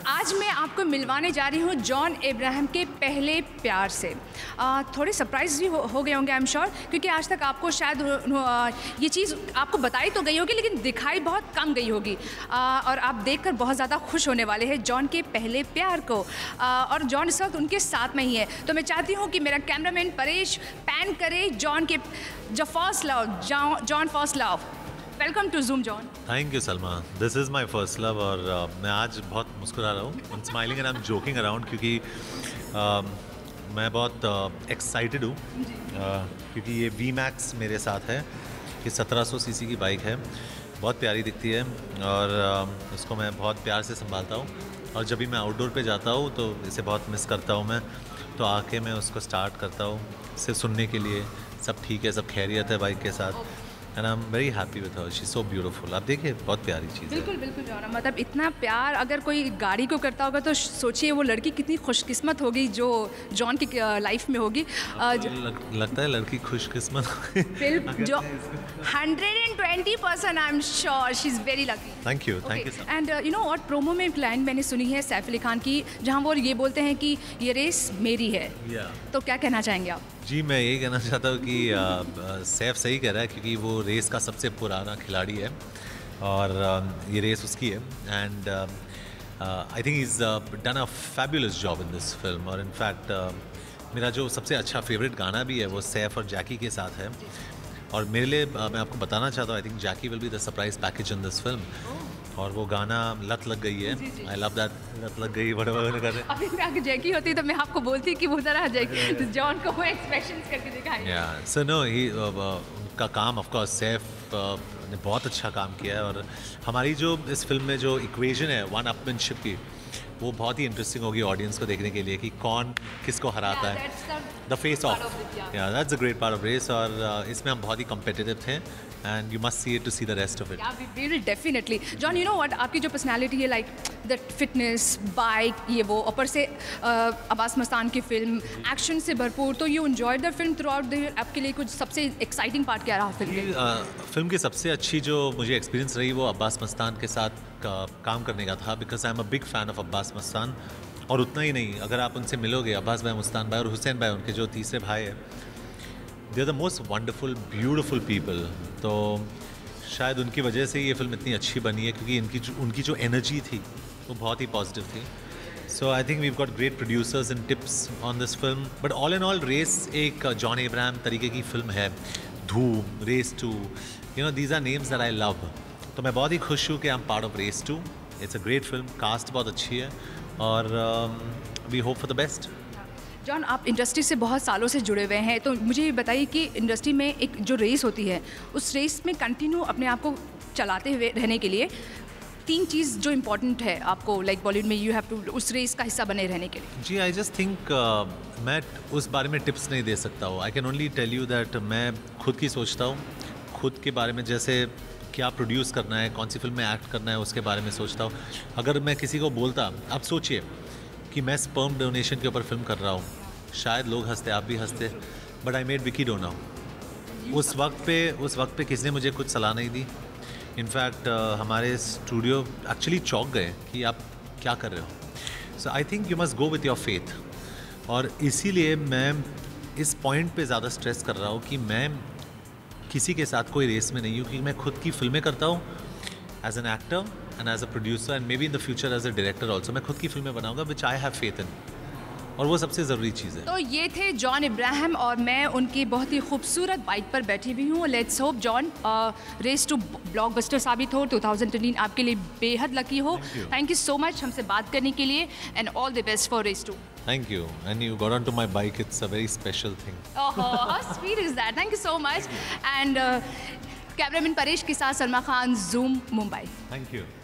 आज मैं आपको मिलवाने जा रही हूँ जॉन अब्राहम के पहले प्यार से। थोड़े सरप्राइज भी हो गए होंगे आई एम श्योर, क्योंकि आज तक आपको शायद ये चीज़ आपको बताई तो गई होगी लेकिन दिखाई बहुत कम गई होगी, और आप देखकर बहुत ज़्यादा खुश होने वाले हैं जॉन के पहले प्यार को। और जॉन इस वक्त उनके साथ में ही है, तो मैं चाहती हूँ कि मेरा कैमरामैन परेश पैन करे जॉन के जो first love, John first love. Welcome to Zoom John. Thank you Salma, this is my first love. और मैं आज बहुत मुस्कुरा रहा हूँ, I am smiling and I am joking around, क्योंकि मैं बहुत एक्साइटेड हूँ क्योंकि ये वी मैक्स मेरे साथ है। ये 1700 सीसी की बाइक है, बहुत प्यारी दिखती है और उसको मैं बहुत प्यार से संभालता हूँ। और जब भी मैं आउटडोर पे जाता हूँ तो इसे बहुत मिस करता हूँ मैं, तो आके मैं उसको स्टार्ट करता हूँ सिर्फ सुनने के लिए। सब ठीक है, सब खैरियत है बाइक के साथ, and I am very happy with her, she is so beautiful. आप देखिए बहुत प्यारी चीज़ है। बिल्कुल बिल्कुल जॉन, मतलब इतना प्यार अगर कोई गाड़ी को करता होगा तो सोचिए वो लड़की कितनी खुशकिस्मत होगी जो जॉन की लाइफ में होगी। लगता है लड़की खुशकिस्मत जो 120% I am sure she is very lucky. Thank you and you know what, promo में एक लाइन मैंने सुनी है सैफ अली खान की, जहाँ वो ये बोलते हैं कि ये रेस मेरी है। तो क्या कहना चाहेंगे आप? जी, मैं यही कहना चाहता हूँ कि सैफ सही कह रहा है, क्योंकि वो रेस का सबसे पुराना खिलाड़ी है और ये रेस उसकी है। And I think is done a fabulous job in this film. और इनफैक्ट मेरा जो सबसे अच्छा फेवरेट गाना भी है वो सैफ और जैकी के साथ है। और मेरे लिए मैं आपको बताना चाहता हूँ, I think Jackie will be the surprise package in this film. और वो गाना लत लग गई है, आई लव दैट, लत लग गई बड़े कर रहे। अभी मैं आगे जैकी होती तो मैं आपको बोलती कि वो ज़रा जैकी जॉन को वो एक्सप्रेशंस करके दिखाएंगे। या सो नो, ही का काम ऑफ कोर्स सैफ ने बहुत अच्छा काम किया है। और हमारी जो इस फिल्म में जो इक्वेशन है वन अपमैनशिप की, वो बहुत ही इंटरेस्टिंग होगी ऑडियंस को देखने के लिए कि कौन किसको हराता है। द फेस ऑफ, या that's a great part of Race. और इसमें हम बहुत ही कम्पिटिटिव थे and you must see it to see the rest of it. Yeah, we will definitely. John, you know what, आपकी जो personality है, like the fitness, bike, ये वो, ऊपर से अब्बास मस्तान की फिल्म एक्शन से भरपूर, तो you enjoyed the film throughout the year. आपके लिए कुछ सबसे exciting part क्या रहा फिल्म के? फिल्म की सबसे अच्छी जो मुझे एक्सपीरियंस रही वो अब्बास मस्तान के साथ काम करने का था, because I am a big fan of Abbas Mastan. और उतना ही नहीं, अगर आप उनसे मिलोगे, अब्बास भाई, मुस्तान भाई और हुसैन भाई, उनके जो तीसरे भाई हैं, they are the most wonderful beautiful people. तो शायद उनकी वजह से ये फिल्म इतनी अच्छी बनी है, क्योंकि उनकी जो एनर्जी थी वो बहुत ही पॉजिटिव थी। So I think we've got great producers and Tips on this film. But all in all Race एक जॉन अब्राहम तरीके की फिल्म है। Dhoom, Race 2, you know, these are names that I love. तो मैं बहुत ही खुश हूँ कि I am part of Race 2। It's a great film, cast बहुत अच्छी है और we hope for the best. John, आप इंडस्ट्री से बहुत सालों से जुड़े हुए हैं, तो मुझे ये बताइए कि इंडस्ट्री में एक जो रेस होती है, उस रेस में कंटिन्यू अपने आप को चलाते हुए रहने के लिए 3 चीज़ जो इम्पोर्टेंट है आपको, लाइक बॉलीवुड में यू हैव टू, उस रेस का हिस्सा बने रहने के लिए। जी, आई जस्ट थिंक मैं उस बारे में टिप्स नहीं दे सकता हूँ। I can only tell you that मैं खुद की सोचता हूँ, खुद के बारे में, जैसे क्या प्रोड्यूस करना है, कौन सी फिल्म में एक्ट करना है, उसके बारे में सोचता हूँ। अगर मैं किसी को बोलता, आप सोचिए कि मैं स्पर्म डोनेशन के ऊपर फिल्म कर रहा हूँ, शायद लोग हंसते, आप भी हंसते, but I made Vicky Donor. उस वक्त पे किसी ने मुझे कुछ सलाह नहीं दी। इनफैक्ट हमारे स्टूडियो एक्चुअली चौंक गए कि आप क्या कर रहे हो। So I think you must go with your faith. और इसीलिए मैं इस पॉइंट पे ज़्यादा स्ट्रेस कर रहा हूँ कि मैं किसी के साथ कोई रेस में नहीं हूँ, क्योंकि मैं खुद की फिल्में करता हूँ as an actor and as a producer and maybe in the future as a director also. मैं खुद की फिल्में बनाऊंगा विच आई हैव फेथ इन, और वो सबसे ज़रूरी चीज़ है। तो ये थे जॉन अब्राहम और मैं उनकी बहुत ही खूबसूरत बाइक पर बैठी हुई हूँ। Let's hope John Race 2 blockbuster साबित हो, 2013 आपके लिए बेहद लकी हो। थैंक यू सो मच हमसे बात करने के लिए and all the best for Race 2। Thank you, and you got onto my bike. It's a very special thing. Oh, how sweet is that? Thank you so much. And cameraman Paresh के साथ Salma Khan, Zoom Mumbai. Thank you.